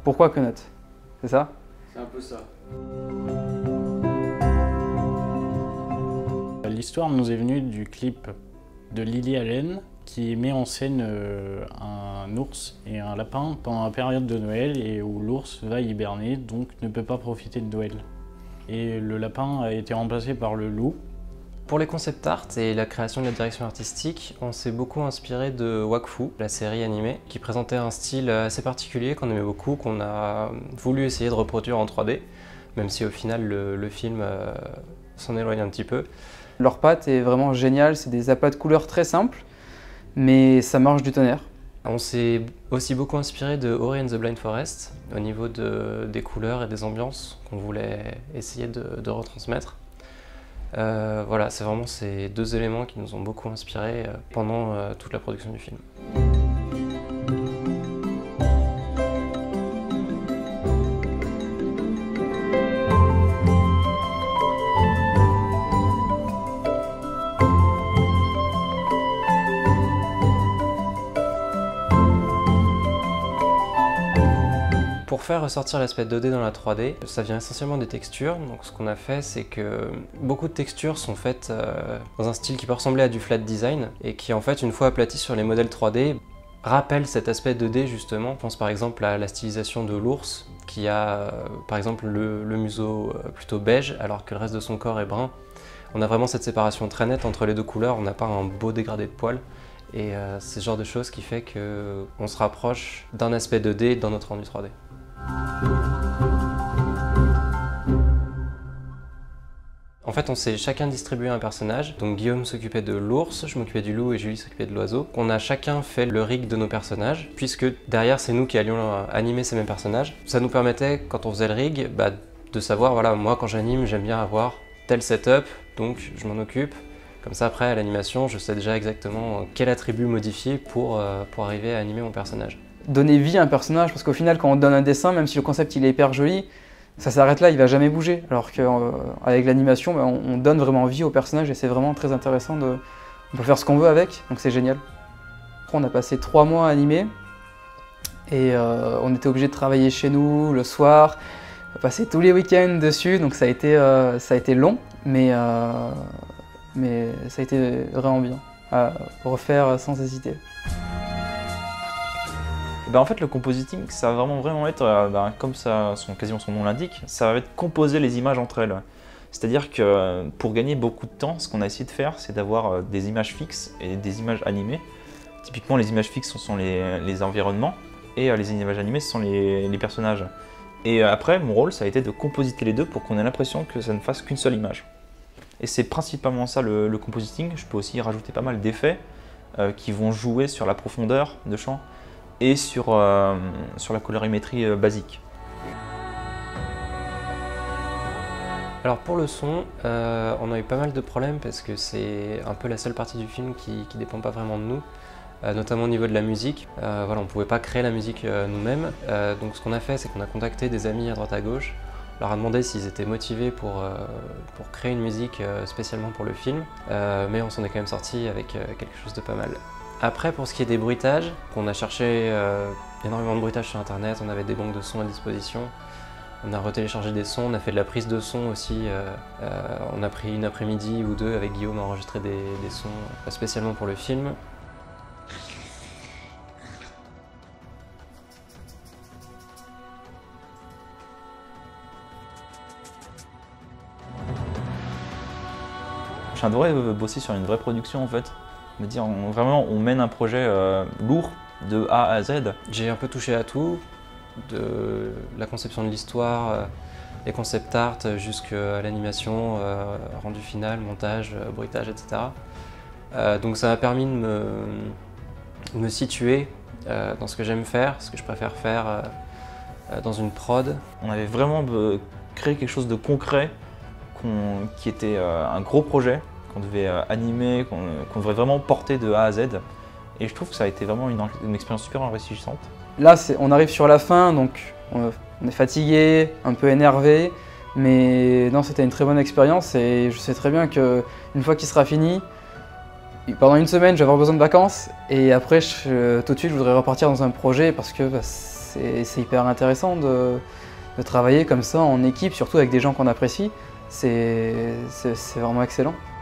pourquoi Queunot? C'est ça? C'est un peu ça. L'histoire nous est venue du clip de Lily Allen qui met en scène un ours et un lapin pendant la période de Noël et où l'ours va hiberner, donc ne peut pas profiter de Noël. Et le lapin a été remplacé par le loup. Pour les concept art et la création de la direction artistique, on s'est beaucoup inspiré de Wakfu, la série animée, qui présentait un style assez particulier qu'on aimait beaucoup, qu'on a voulu essayer de reproduire en 3D, même si au final le film s'en éloigne un petit peu. Leur patte est vraiment géniale, c'est des aplats de couleurs très simples, mais ça marche du tonnerre. On s'est aussi beaucoup inspiré de Ori and the Blind Forest, au niveau des couleurs et des ambiances qu'on voulait essayer de retransmettre. Voilà, c'est vraiment ces deux éléments qui nous ont beaucoup inspirés pendant toute la production du film. Pour faire ressortir l'aspect 2D dans la 3D, ça vient essentiellement des textures. Donc ce qu'on a fait, c'est que beaucoup de textures sont faites dans un style qui peut ressembler à du flat design et qui en fait, une fois aplaties sur les modèles 3D, rappellent cet aspect 2D justement. Je pense par exemple à la stylisation de l'ours qui a par exemple le museau plutôt beige alors que le reste de son corps est brun. On a vraiment cette séparation très nette entre les deux couleurs, on n'a pas un beau dégradé de poils. Et c'est ce genre de choses qui fait qu'on se rapproche d'un aspect 2D dans notre rendu 3D. En fait, on s'est chacun distribué un personnage. Donc Guillaume s'occupait de l'ours, je m'occupais du loup et Julie s'occupait de l'oiseau. On a chacun fait le rig de nos personnages, puisque derrière, c'est nous qui allions animer ces mêmes personnages. Ça nous permettait, quand on faisait le rig, de savoir, voilà, moi quand j'anime, j'aime bien avoir tel setup, donc je m'en occupe. Comme ça, après, à l'animation, je sais déjà exactement quel attribut modifier pour arriver à animer mon personnage. Donner vie à un personnage, parce qu'au final, quand on donne un dessin, même si le concept il est hyper joli, ça s'arrête là, il va jamais bouger. Alors qu'avec l'animation, on donne vraiment vie au personnage et c'est vraiment très intéressant. On peut faire ce qu'on veut avec, donc c'est génial. On a passé 3 mois à animer et on était obligé de travailler chez nous le soir, passer tous les week-ends dessus, donc ça a été long, mais ça a été vraiment bien à refaire sans hésiter. En fait, le compositing, ça va vraiment être, comme quasiment son nom l'indique, ça va être composer les images entre elles. C'est-à-dire que pour gagner beaucoup de temps, ce qu'on a essayé de faire, c'est d'avoir des images fixes et des images animées. Typiquement, les images fixes, ce sont les environnements, et les images animées, ce sont les personnages. Et après, mon rôle, ça a été de compositer les deux pour qu'on ait l'impression que ça ne fasse qu'une seule image. Et c'est principalement ça le compositing. Je peux aussi rajouter pas mal d'effets qui vont jouer sur la profondeur de champ et sur la colorimétrie basique. Alors pour le son, on a eu pas mal de problèmes parce que c'est un peu la seule partie du film qui dépend pas vraiment de nous, notamment au niveau de la musique. Voilà, on ne pouvait pas créer la musique nous-mêmes, donc ce qu'on a fait, c'est qu'on a contacté des amis à droite à gauche, on leur a demandé s'ils étaient motivés pour créer une musique spécialement pour le film, mais on s'en est quand même sorti avec quelque chose de pas mal. Après, pour ce qui est des bruitages, on a cherché énormément de bruitages sur internet, on avait des banques de sons à disposition, on a retéléchargé des sons, on a fait de la prise de son aussi, on a pris une après-midi ou deux avec Guillaume à enregistrer des sons spécialement pour le film. J'adorais bosser sur une vraie production en fait. Vraiment, on mène un projet lourd de A à Z. J'ai un peu touché à tout, de la conception de l'histoire, les concept art jusqu'à l'animation, rendu final, montage, bruitage, etc. Donc ça m'a permis de me situer dans ce que j'aime faire, ce que je préfère faire dans une prod. On avait vraiment créé quelque chose de concret qui était un gros projet qu'on devait animer, qu'on devrait vraiment porter de A à Z. Et je trouve que ça a été vraiment une expérience super enrichissante. Là, on arrive sur la fin, donc on est fatigué, un peu énervé, mais non, c'était une très bonne expérience et je sais très bien qu'une fois qu'il sera fini, pendant une semaine, je vais avoir besoin de vacances et après, tout de suite, je voudrais repartir dans un projet parce que c'est hyper intéressant de travailler comme ça en équipe, surtout avec des gens qu'on apprécie. C'est vraiment excellent.